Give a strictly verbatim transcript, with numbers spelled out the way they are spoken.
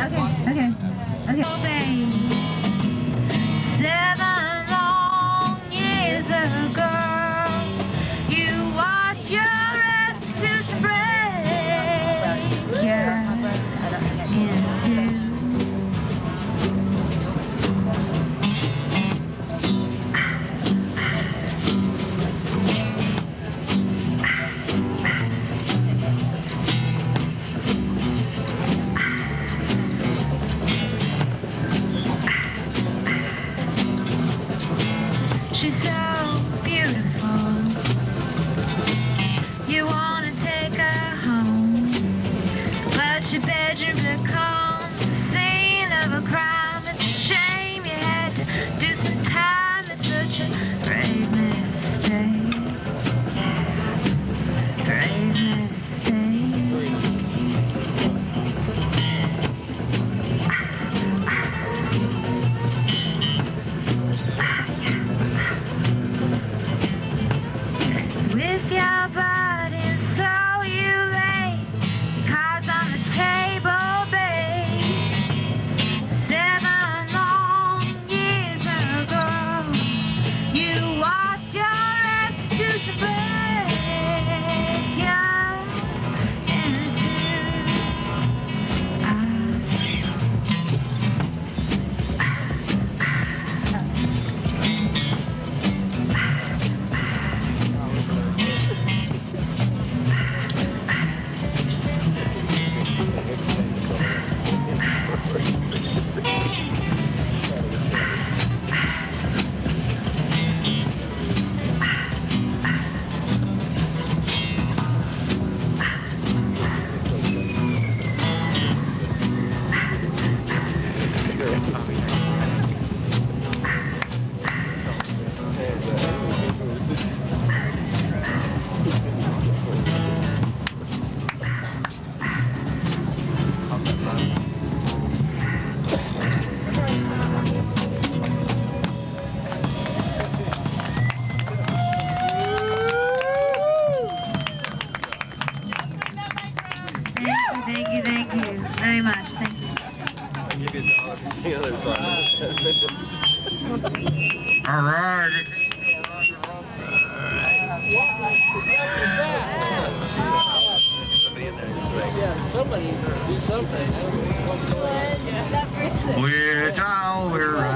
Okay. Okay. Seven long years ago, you watched your rest to spread into she's so beautiful. You want to take her home, but your bedroom becomes the scene of a crime. It's a shame you had to do some time. It's such a grave mistake. Grave mistake. With your body, so you lay cards on the table, babe. Seven long years ago, you watched your restitution break your into Thank you, thank you very much. Thank you. I'll give you a dollar for the other song. All right. Yeah, somebody do something. What's going on? We're down, we're